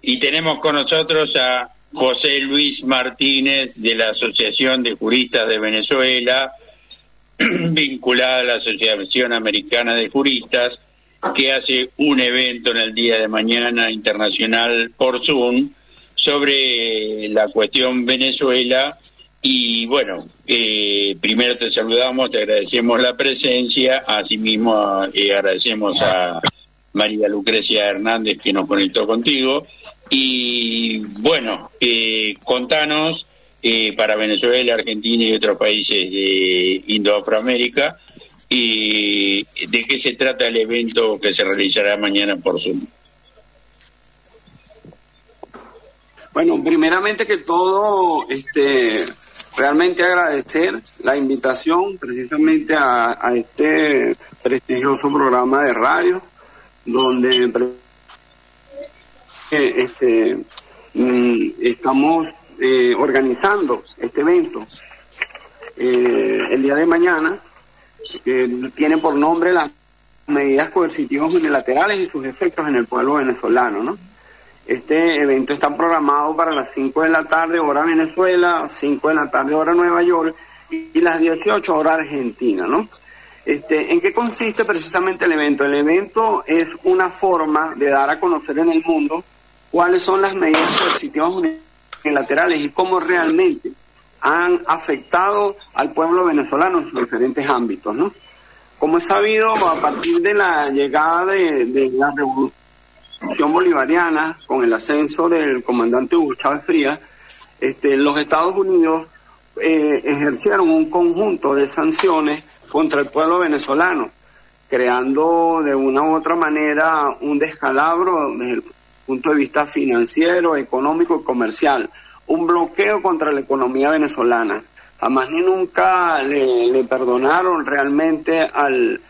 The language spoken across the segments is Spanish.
Y tenemos con nosotros a José Luis Martínez de la Asociación de Juristas de Venezuela, vinculada a la Asociación Americana de Juristas, que hace un evento en el día de mañana internacional por Zoom sobre la cuestión Venezuela. Y bueno, primero te saludamos, te agradecemos la presencia, asimismo agradecemos a María Lucrecia Hernández que nos conectó contigo. Y bueno, contanos para Venezuela, Argentina y otros países de Indoamérica, de qué se trata el evento que se realizará mañana por Zoom. Bueno, primeramente que todo, realmente agradecer la invitación precisamente a este prestigioso programa de radio, donde estamos organizando este evento el día de mañana, que tiene por nombre las medidas coercitivas unilaterales y sus efectos en el pueblo venezolano, ¿no? Este evento está programado para las 5 de la tarde hora Venezuela, 5 de la tarde hora Nueva York y las 18 horas Argentina, ¿no? ¿En qué consiste precisamente el evento? El evento es una forma de dar a conocer en el mundo cuáles son las medidas coercitivas unilaterales y cómo realmente han afectado al pueblo venezolano en sus diferentes ámbitos, ¿no? Como es sabido, a partir de la llegada de la revolución bolivariana, con el ascenso del comandante Hugo Chávez Frías, los Estados Unidos ejercieron un conjunto de sanciones contra el pueblo venezolano, creando de una u otra manera un descalabro desde el punto de vista financiero, económico y comercial, un bloqueo contra la economía venezolana. Jamás ni nunca le perdonaron realmente a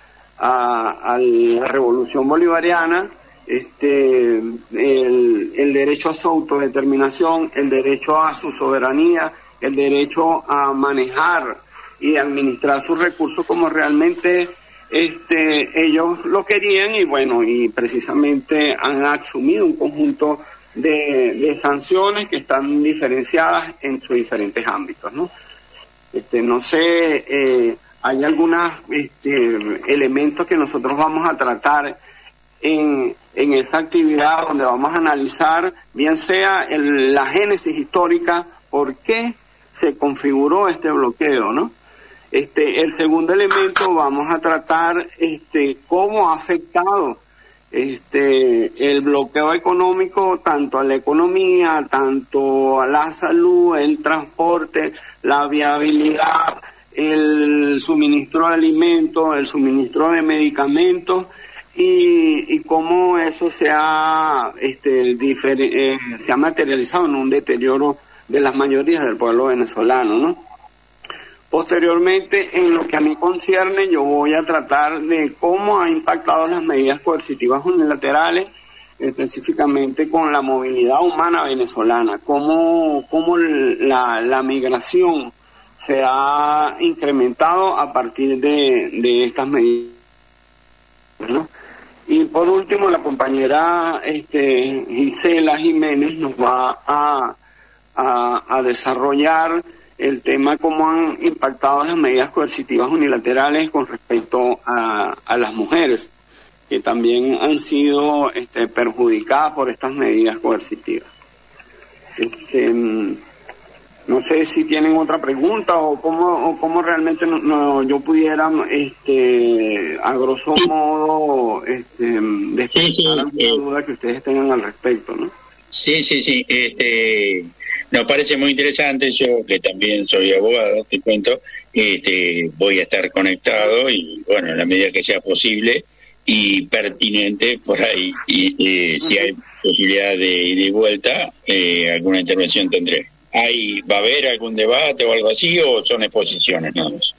la revolución bolivariana el derecho a su autodeterminación, el derecho a su soberanía, el derecho a manejar y administrar sus recursos como realmente ellos lo querían. Y bueno, y precisamente han asumido un conjunto de sanciones que están diferenciadas en sus diferentes ámbitos, ¿no? No sé, hay algunos elementos que nosotros vamos a tratar en esta actividad, donde vamos a analizar bien sea la génesis histórica, por qué se configuró este bloqueo, ¿no? El segundo elemento, vamos a tratar cómo ha afectado el bloqueo económico tanto a la economía, tanto a la salud, el transporte, la viabilidad, el suministro de alimentos, el suministro de medicamentos, y cómo eso se ha materializado en un deterioro de las mayorías del pueblo venezolano, ¿no? Posteriormente, en lo que a mí concierne, yo voy a tratar de cómo ha impactado las medidas coercitivas unilaterales, específicamente con la movilidad humana venezolana, cómo la migración se ha incrementado a partir de estas medidas, ¿no? Y por último, la compañera Gisela Jiménez nos va a desarrollar el tema cómo han impactado las medidas coercitivas unilaterales con respecto a las mujeres, que también han sido perjudicadas por estas medidas coercitivas. No sé si tienen otra pregunta o cómo realmente yo pudiera, a grosso modo, despejar alguna duda que ustedes tengan al respecto, ¿no? Sí. Nos parece muy interesante. Yo, que también soy abogado, te cuento, voy a estar conectado y, bueno, en la medida que sea posible y pertinente, por ahí, si hay posibilidad de ida y vuelta, alguna intervención tendré. ¿Va a haber algún debate o algo así, o son exposiciones nada más?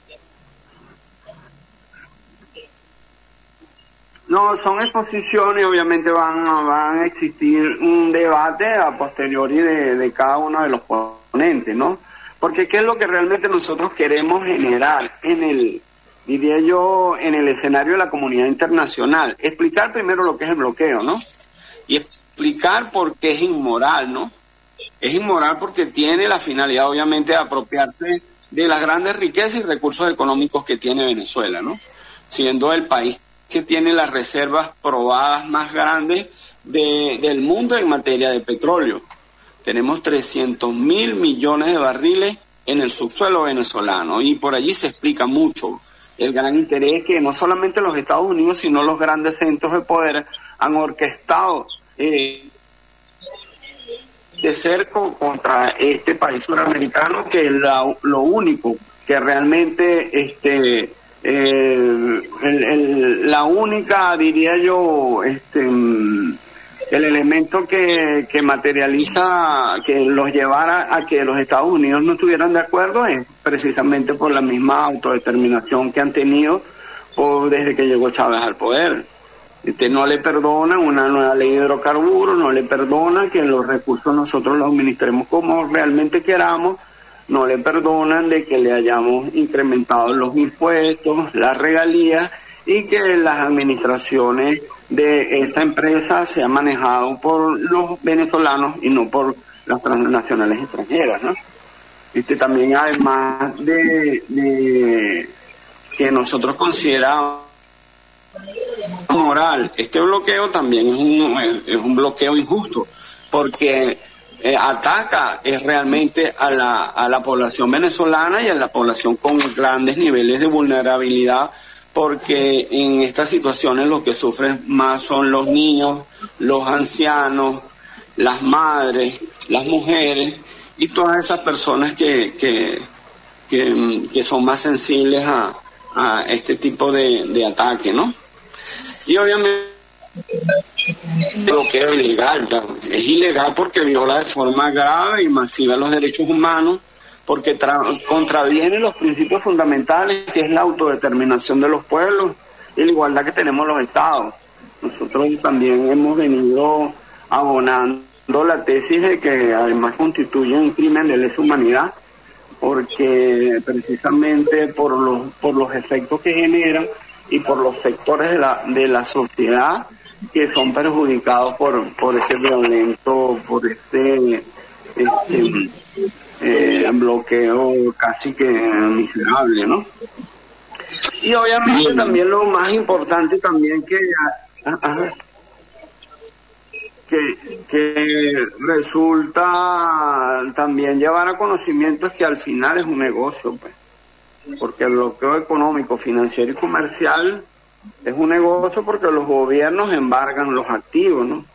No, son exposiciones. Obviamente van a existir un debate a posteriori de cada uno de los ponentes, ¿no? Porque ¿qué es lo que realmente nosotros queremos generar diría yo, en el escenario de la comunidad internacional? Explicar primero lo que es el bloqueo, ¿no? Y explicar por qué es inmoral, ¿no? Es inmoral porque tiene la finalidad, obviamente, de apropiarse de las grandes riquezas y recursos económicos que tiene Venezuela, ¿no? Siendo el país que tiene las reservas probadas más grandes del mundo en materia de petróleo. Tenemos 300.000 millones de barriles en el subsuelo venezolano y por allí se explica mucho el gran interés que no solamente los Estados Unidos, sino los grandes centros de poder han orquestado de cerca contra este país suramericano, que es lo único que realmente la única, diría yo, el elemento que materializa, que los llevara a que los Estados Unidos no estuvieran de acuerdo, es precisamente por la misma autodeterminación que han tenido desde que llegó Chávez al poder. No le perdonan una nueva ley de hidrocarburos, no le perdonan que los recursos nosotros los administremos como realmente queramos, no le perdonan de que le hayamos incrementado los impuestos, las regalías, y que las administraciones de esta empresa se han manejado por los venezolanos y no por las transnacionales extranjeras, ¿no? También, además de que nosotros consideramos moral, este bloqueo también es un bloqueo injusto, porque ataca realmente a la población venezolana y a la población con grandes niveles de vulnerabilidad, porque en estas situaciones los que sufren más son los niños, los ancianos, las madres, las mujeres y todas esas personas que son más sensibles a este tipo de ataque, ¿no? Y obviamente el bloqueo ilegal, es ilegal porque viola de forma grave y masiva los derechos humanos, porque contraviene los principios fundamentales, que es la autodeterminación de los pueblos y la igualdad que tenemos los estados. Nosotros también hemos venido abonando la tesis de que además constituye un crimen de lesa humanidad, porque precisamente por los efectos que generan y por los sectores de la sociedad que son perjudicados por ese violento, por este bloqueo casi que miserable, ¿no? Y obviamente también lo más importante también que resulta también llevar a conocimiento es que al final es un negocio, pues, porque el bloqueo económico, financiero y comercial es un negocio porque los gobiernos embargan los activos, ¿no?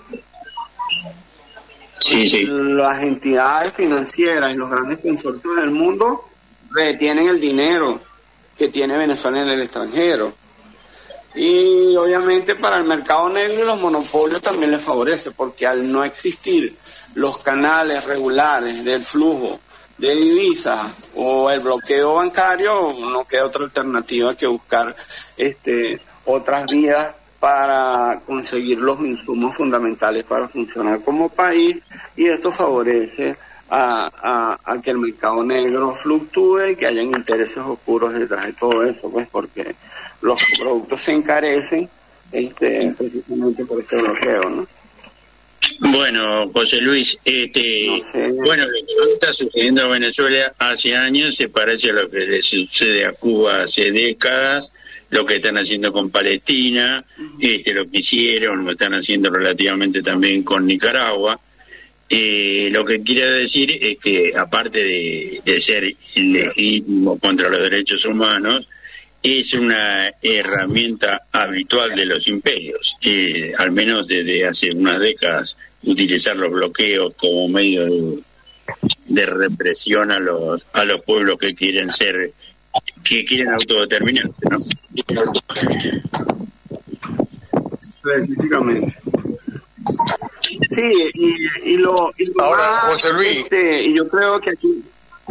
Sí. Las entidades financieras y los grandes consorcios del mundo retienen el dinero que tiene Venezuela en el extranjero. Y obviamente para el mercado negro y los monopolios también les favorece, porque al no existir los canales regulares del flujo de divisas o el bloqueo bancario, no queda otra alternativa que buscar otras vías para conseguir los insumos fundamentales para funcionar como país, y esto favorece a que el mercado negro fluctúe y que hayan intereses oscuros detrás de todo eso, pues, porque los productos se encarecen precisamente por este bloqueo, ¿no? Bueno, José Luis, bueno, lo que está sucediendo a Venezuela hace años se parece a lo que le sucede a Cuba hace décadas, lo que están haciendo con Palestina, lo que hicieron, lo están haciendo relativamente también con Nicaragua. Lo que quiero decir es que, aparte de ser ilegítimo contra los derechos humanos, es una herramienta habitual de los imperios, al menos desde hace unas décadas, utilizar los bloqueos como medio de represión a los pueblos que quieren autodeterminarse, ¿no? Específicamente. Sí, y lo ahora, más, José Luis, y yo creo que aquí,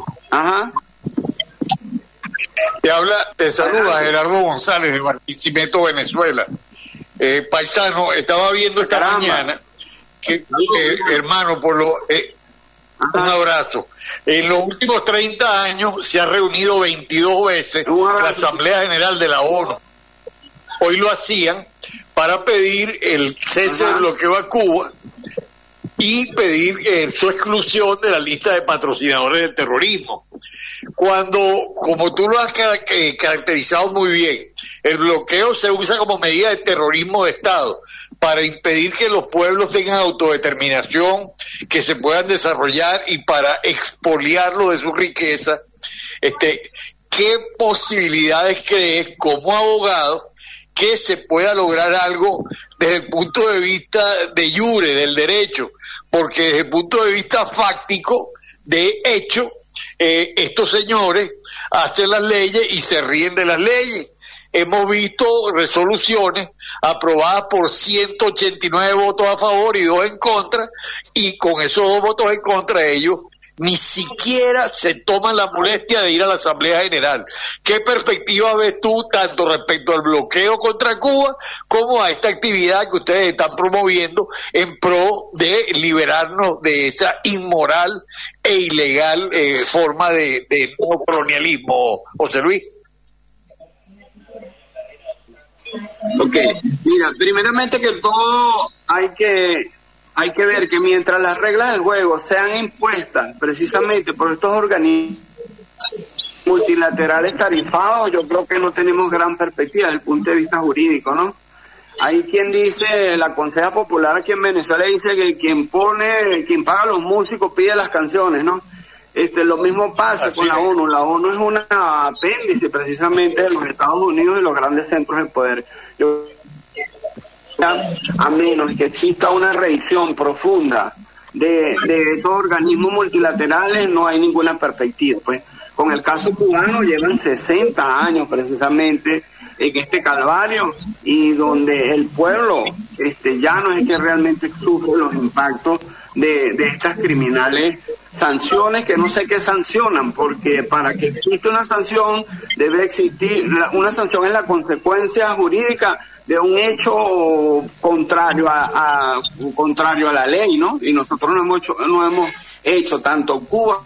te saluda Gerardo González de Barquisimeto, Venezuela. Paisano, estaba viendo esta mañana que, hermano, un abrazo. En los últimos 30 años se ha reunido 22 veces la Asamblea General de la ONU. hoy lo hacían para pedir el cese del bloqueo a Cuba y pedir su exclusión de la lista de patrocinadores del terrorismo. Cuando, como tú lo has caracterizado muy bien, el bloqueo se usa como medida de terrorismo de Estado para impedir que los pueblos tengan autodeterminación, que se puedan desarrollar y para expoliarlo de su riqueza, ¿qué posibilidades crees como abogado que se pueda lograr algo desde el punto de vista de iure, del derecho? Porque desde el punto de vista fáctico, de hecho, estos señores hacen las leyes y se ríen de las leyes. Hemos visto resoluciones aprobadas por 189 votos a favor y 2 en contra, y con esos 2 votos en contra ellos ni siquiera se toman la molestia de ir a la Asamblea General. ¿Qué perspectiva ves tú tanto respecto al bloqueo contra Cuba como a esta actividad que ustedes están promoviendo en pro de liberarnos de esa inmoral e ilegal forma de colonialismo, José Luis? Ok, mira, primeramente que todo hay que ver que mientras las reglas del juego sean impuestas precisamente por estos organismos multilaterales tarifados, yo creo que no tenemos gran perspectiva desde el punto de vista jurídico, ¿no? Hay quien dice, la Conseja Popular aquí en Venezuela dice que quien paga a los músicos pide las canciones, ¿no? Lo mismo pasa con la ONU. La ONU es una apéndice precisamente de los Estados Unidos y los grandes centros de poder. A menos que exista una revisión profunda de estos organismos multilaterales, no hay ninguna perspectiva. Pues con el caso cubano llevan 60 años precisamente en este calvario, y donde el pueblo ya no es el que realmente sufre los impactos de estas criminales sanciones, que no sé qué sancionan, porque para que exista una sanción debe existir, una sanción es la consecuencia jurídica de un hecho contrario a la ley, ¿no? Y nosotros no hemos hecho tanto Cuba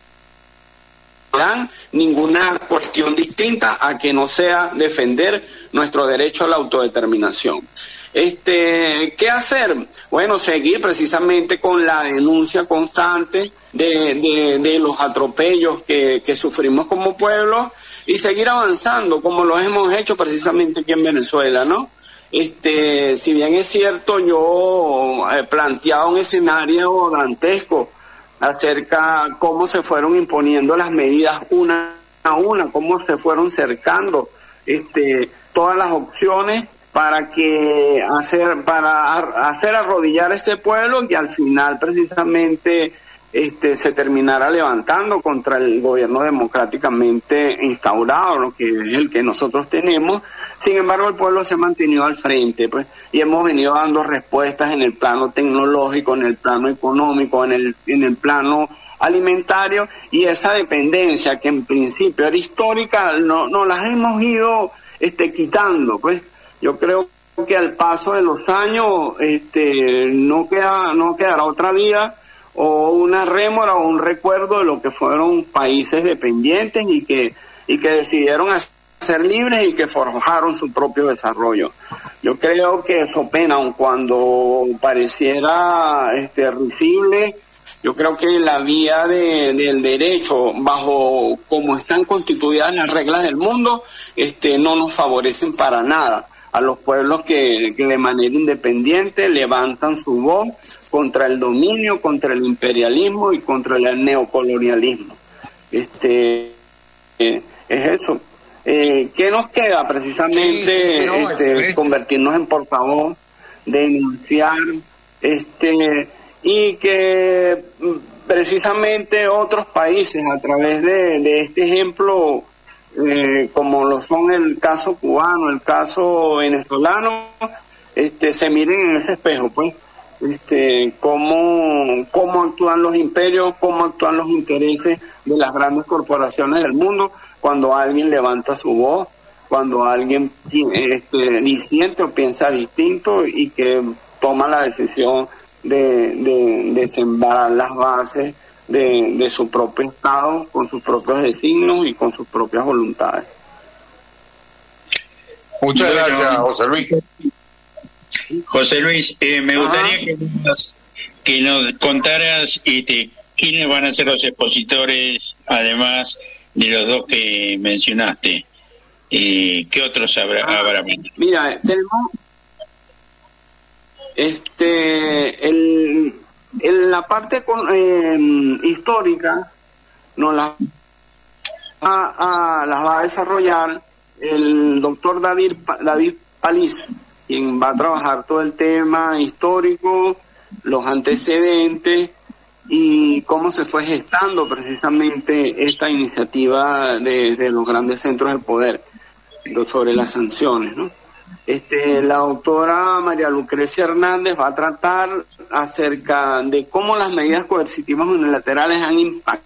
ninguna cuestión distinta a que no sea defender nuestro derecho a la autodeterminación. ¿Qué hacer? Bueno, seguir precisamente con la denuncia constante de los atropellos que sufrimos como pueblo, y seguir avanzando como lo hemos hecho precisamente aquí en Venezuela, ¿no? Si bien es cierto, yo he planteado un escenario dantesco acerca cómo se fueron imponiendo las medidas una a una, cómo se fueron cercando todas las opciones para hacer arrodillar a este pueblo, y al final precisamente se terminara levantando contra el gobierno democráticamente instaurado, lo que es el que nosotros tenemos. Sin embargo, el pueblo se ha mantenido al frente, pues, y hemos venido dando respuestas en el plano tecnológico, en el plano económico, en el plano alimentario, y esa dependencia que en principio era histórica, no las hemos ido quitando, pues. Yo creo que al paso de los años no quedará otra vida o una rémora o un recuerdo de lo que fueron países dependientes y que decidieron ser libres y que forjaron su propio desarrollo. Yo creo que eso pena, aun cuando pareciera risible. Yo creo que la vía del derecho, bajo como están constituidas las reglas del mundo, no nos favorecen para nada a los pueblos que de manera independiente levantan su voz contra el dominio, contra el imperialismo y contra el neocolonialismo. Es eso. ¿Qué nos queda? Precisamente convertirnos en portavoz, denunciar, y que precisamente otros países, a través de este ejemplo, como lo son el caso cubano, el caso venezolano, se miren en ese espejo, pues, cómo actúan los imperios, cómo actúan los intereses de las grandes corporaciones del mundo cuando alguien levanta su voz, cuando alguien disiente o piensa distinto y que toma la decisión de sembrar las bases de su propio Estado, con sus propios designios y con sus propias voluntades. Muchas gracias, José Luis. José Luis, me gustaría que nos contaras quiénes van a ser los expositores, además de los dos que mencionaste. ¿Qué otros habrá? Mira, tenemos en la parte histórica nos las va a desarrollar el doctor David Paliz, quien va a trabajar todo el tema histórico, los antecedentes y cómo se fue gestando precisamente esta iniciativa de los grandes centros del poder sobre las sanciones, ¿no? La doctora María Lucrecia Hernández va a tratar acerca de cómo las medidas coercitivas unilaterales han impactado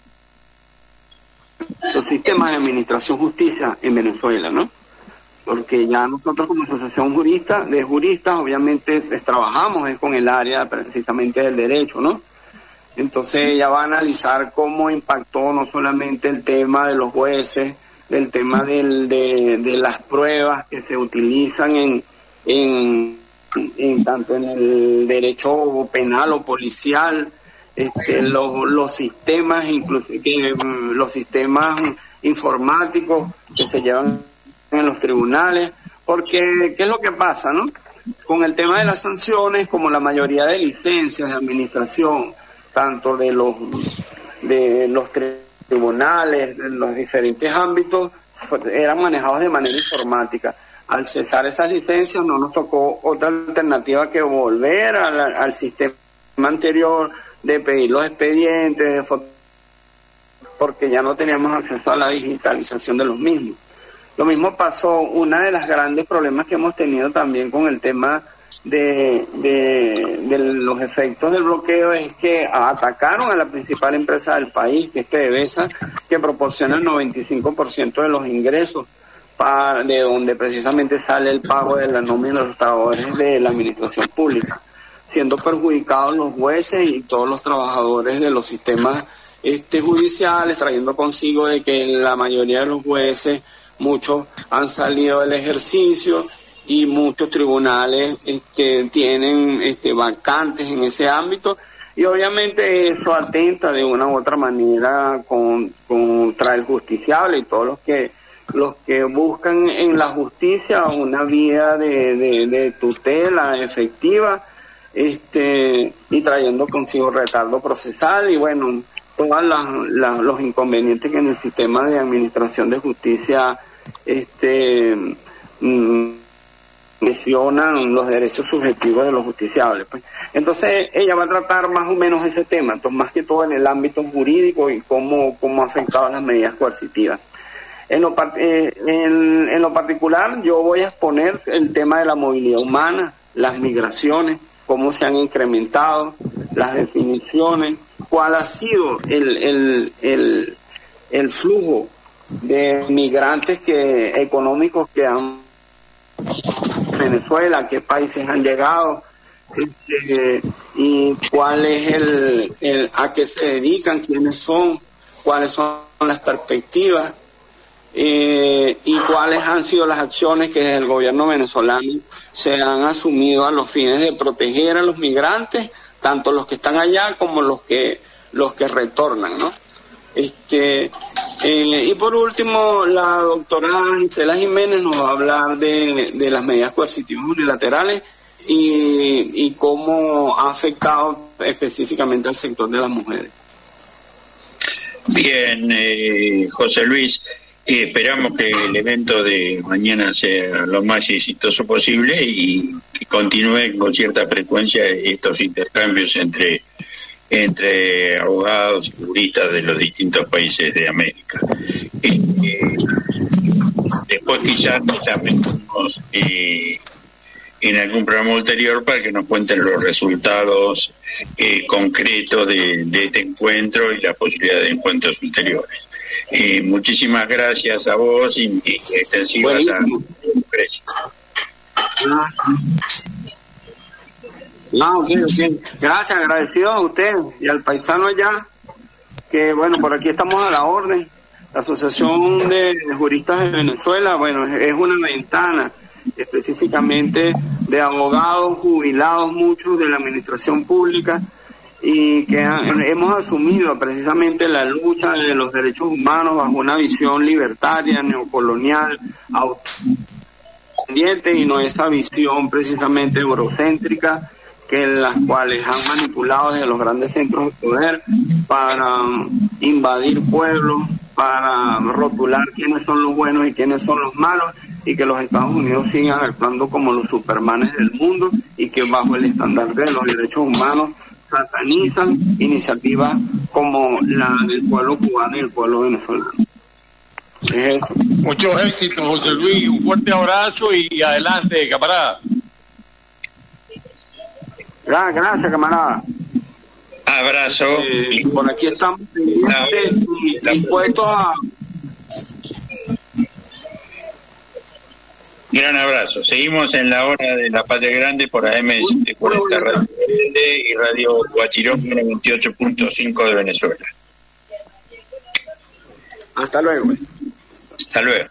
los sistemas de administración justicia en Venezuela, ¿no? Porque ya nosotros como asociación de juristas obviamente trabajamos con el área precisamente del derecho, ¿no? Entonces ella va a analizar cómo impactó no solamente el tema de los jueces, del tema de las pruebas que se utilizan tanto en el derecho penal o policial, los sistemas, los sistemas informáticos que se llevan en los tribunales, porque ¿qué es lo que pasa, no? Con el tema de las sanciones, como la mayoría de licencias de administración, tanto de los tribunales, de los diferentes ámbitos, eran manejados de manera informática. Al cesar esas licencias no nos tocó otra alternativa que volver al sistema anterior de pedir los expedientes, porque ya no teníamos acceso a la digitalización de los mismos. Lo mismo pasó, una de las grandes problemas que hemos tenido también con el tema de los efectos del bloqueo es que atacaron a la principal empresa del país, que es PDVSA, que proporciona el 95% de los ingresos, de donde precisamente sale el pago de la nómina de los trabajadores de la administración pública, siendo perjudicados los jueces y todos los trabajadores de los sistemas judiciales, trayendo consigo de que la mayoría de los jueces, muchos han salido del ejercicio y muchos tribunales tienen vacantes en ese ámbito, y obviamente eso atenta de una u otra manera contra el justiciable y todos los que buscan en la justicia una vía de tutela efectiva, y trayendo consigo retardo procesal y bueno, todos los inconvenientes que en el sistema de administración de justicia lesionan los derechos subjetivos de los justiciables, pues. Entonces ella va a tratar más o menos ese tema, entonces, más que todo en el ámbito jurídico y cómo ha afectado las medidas coercitivas. En lo particular yo voy a exponer el tema de la movilidad humana, las migraciones, cómo se han incrementado, las definiciones, cuál ha sido el flujo de migrantes económicos que han Venezuela, qué países han llegado, y cuál es a qué se dedican, quiénes son, cuáles son las perspectivas, y cuáles han sido las acciones que desde el gobierno venezolano se han asumido a los fines de proteger a los migrantes, tanto los que están allá como los que retornan, ¿no? Y por último, la doctora Gisela Jiménez nos va a hablar de las medidas coercitivas unilaterales y cómo ha afectado específicamente al sector de las mujeres. Bien, José Luis, esperamos que el evento de mañana sea lo más exitoso posible y que continúe con cierta frecuencia estos intercambios entre abogados y juristas de los distintos países de América. Después quizás nos llamemos en algún programa ulterior para que nos cuenten los resultados concretos de este encuentro y la posibilidad de encuentros ulteriores. Muchísimas gracias a vos y extensivas a la empresa. Okay. Gracias, agradecido a usted y al paisano allá, que bueno, por aquí estamos a la orden. La Asociación de Juristas de Venezuela, bueno, es una ventana específicamente de abogados jubilados, muchos de la administración pública, y que hemos asumido precisamente la lucha de los derechos humanos bajo una visión libertaria, neocolonial, independiente, y no esa visión precisamente eurocéntrica que en las cuales han manipulado desde los grandes centros de poder para invadir pueblos, para rotular quiénes son los buenos y quiénes son los malos, y que los Estados Unidos sigan actuando como los supermanes del mundo, y que bajo el estandarte de los derechos humanos satanizan iniciativas como la del pueblo cubano y el pueblo venezolano. Muchos éxitos, José Luis, un fuerte abrazo y adelante, camarada. Gracias, camarada. Abrazo. Por aquí estamos dispuestos a... Gran abrazo. Seguimos en la hora de la Patria Grande por AM740 Radio y Radio Guachirón 98.5 de Venezuela. Hasta luego. Hasta luego.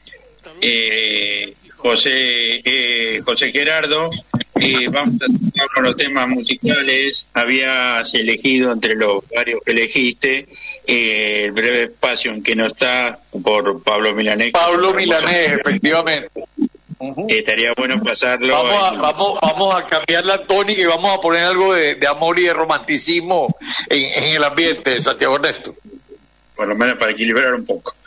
José Gerardo, vamos a tocar con los temas musicales. Habías elegido entre los varios que elegiste el breve espacio en que no está por Pablo Milanés. Pablo Milanés, efectivamente. Estaría bueno pasarlo. Vamos a cambiar la tónica y vamos a poner algo de amor y de romanticismo en el ambiente de Santiago Ernesto. Por lo menos para equilibrar un poco.